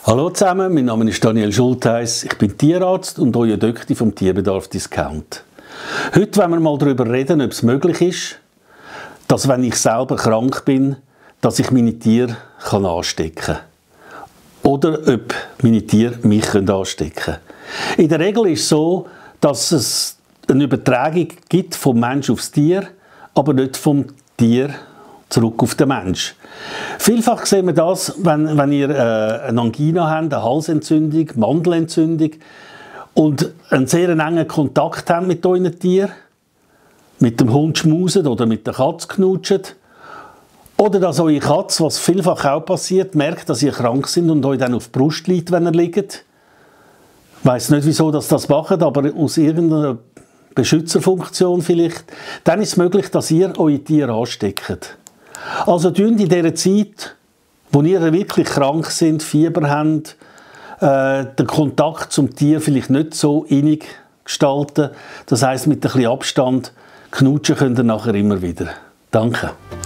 Hallo zusammen, mein Name ist Daniel Schultheis, ich bin Tierarzt und euer Dökti vom Tierbedarf Discount. Heute wollen wir mal darüber reden, ob es möglich ist, dass wenn ich selber krank bin, dass ich meine Tiere anstecken kann. Oder ob meine Tiere mich anstecken können. In der Regel ist es so, dass es eine Übertragung gibt vom Mensch aufs Tier, aber nicht vom Tier zurück auf den Mensch. Vielfach sehen wir das, wenn ihr eine Angina habt, eine Halsentzündung, Mandelentzündung und einen sehr engen Kontakt habt mit euren Tieren, mit dem Hund schmuset oder mit der Katze knutscht, oder dass eure Katze, was vielfach auch passiert, merkt, dass ihr krank sind und euch dann auf die Brust liegt, wenn ihr liegt. Ich weiss nicht, wieso das macht, aber aus irgendeiner Beschützerfunktion vielleicht. Dann ist es möglich, dass ihr eure Tiere ansteckt. Also tun in dieser Zeit, wo ihr wirklich krank sind, Fieber habt, den Kontakt zum Tier vielleicht nicht so innig gestalten. Das heisst, mit ein bisschen Abstand knutschen könnt ihr nachher immer wieder. Danke.